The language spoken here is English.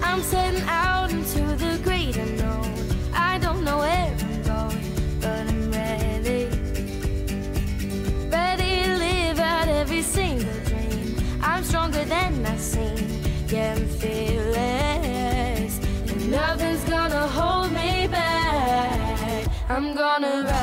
I'm setting out into the great unknown. I don't know where I'm going, but I'm ready. Ready to live out every single dream. I'm stronger than I seem, yeah, I'm fearless, and nothing's gonna hold me back. I'm gonna ride.